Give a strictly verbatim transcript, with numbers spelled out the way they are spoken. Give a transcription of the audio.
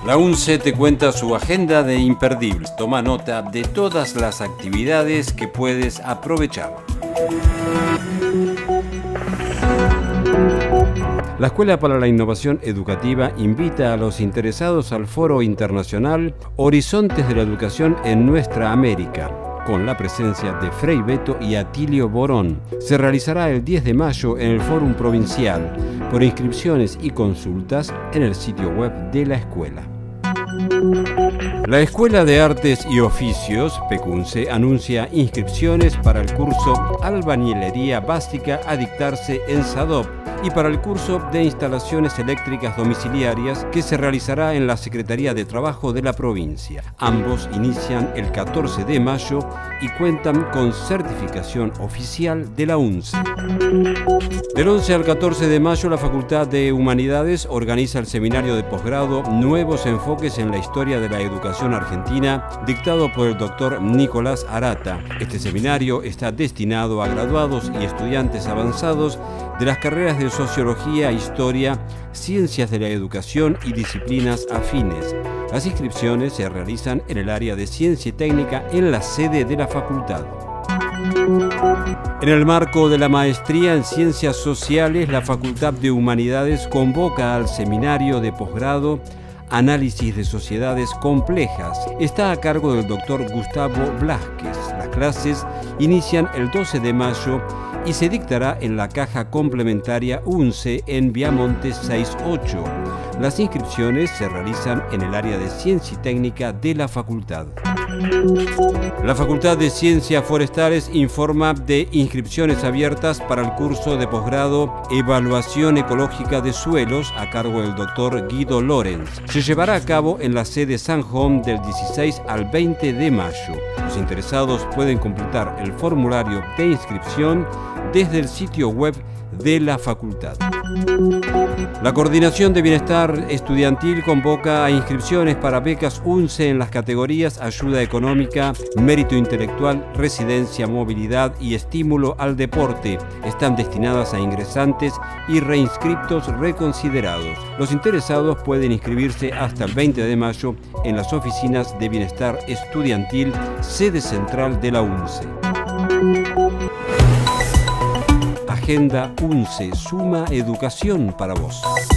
La UNCE te cuenta su agenda de imperdibles. Toma nota de todas las actividades que puedes aprovechar. La Escuela para la Innovación Educativa invita a los interesados al Foro Internacional Horizontes de la Educación en Nuestra América, con la presencia de Frei Beto y Atilio Borón. Se realizará el diez de mayo en el Fórum Provincial, por inscripciones y consultas en el sitio web de la escuela. La Escuela de Artes y Oficios, PECUNCE, anuncia inscripciones para el curso Albañilería Básica a dictarse en SADOP y para el curso de Instalaciones Eléctricas Domiciliarias que se realizará en la Secretaría de Trabajo de la provincia. Ambos inician el catorce de mayo y cuentan con certificación oficial de la UNCE. Del once al catorce de mayo, la Facultad de Humanidades organiza el seminario de posgrado Nuevos Enfoques en la Historia de la Educación Argentina, dictado por el doctor Nicolás Arata. Este seminario está destinado a graduados y estudiantes avanzados de las carreras de Sociología, Historia, Ciencias de la Educación y disciplinas afines. Las inscripciones se realizan en el área de Ciencia y Técnica en la sede de la facultad. En el marco de la maestría en Ciencias Sociales, la Facultad de Humanidades convoca al seminario de posgrado Análisis de Sociedades Complejas. Está a cargo del doctor Gustavo Blázquez. Las clases inician el doce de mayo y se dictará en la caja complementaria UNCE en Viamonte sesenta y ocho. Las inscripciones se realizan en el área de Ciencia y Técnica de la facultad. La Facultad de Ciencias Forestales informa de inscripciones abiertas para el curso de posgrado Evaluación Ecológica de Suelos a cargo del doctor Guido Lorenz. Se llevará a cabo en la sede San Juan del dieciséis al veinte de mayo. Los interesados pueden completar el formulario de inscripción desde el sitio web de la facultad. La Coordinación de Bienestar Estudiantil convoca a inscripciones para becas UNCE en las categorías Ayuda Económica, Mérito Intelectual, Residencia, Movilidad y Estímulo al Deporte. Están destinadas a ingresantes y reinscriptos reconsiderados. Los interesados pueden inscribirse hasta el veinte de mayo en las oficinas de Bienestar Estudiantil, sede central de la UNCE. Agenda UNCE, suma educación para vos.